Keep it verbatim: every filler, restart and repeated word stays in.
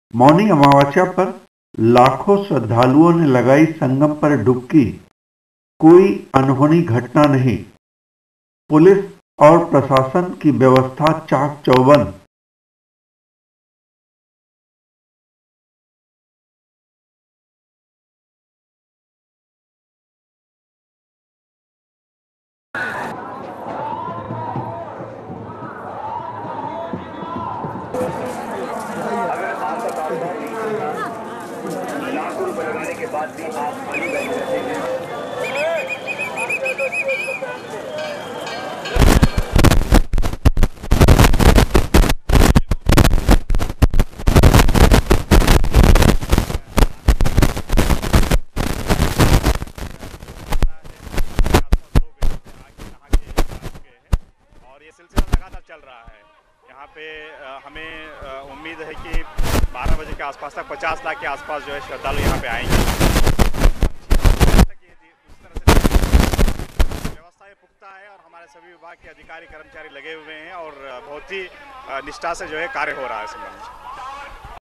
मौनी अमावस्या पर लाखों श्रद्धालुओं ने लगाई संगम पर डुबकी। कोई अनहोनी घटना नहीं। पुलिस और प्रशासन की व्यवस्था चाक चौबंद। लाखों रुपए लगाने के बाद भी आप पानी बह रहे हैं। और ये सिलसिला लगातार चल रहा है। यहाँ पे हमें उम्मीद है कि बारह बजे के आसपास तक पचास लाख के आसपास जो है श्रद्धालु यहाँ पे आएंगे। व्यवस्था पुख्ता है और हमारे सभी विभाग के अधिकारी कर्मचारी लगे हुए हैं और बहुत ही निष्ठा से जो है कार्य हो रहा है इस संबंध में।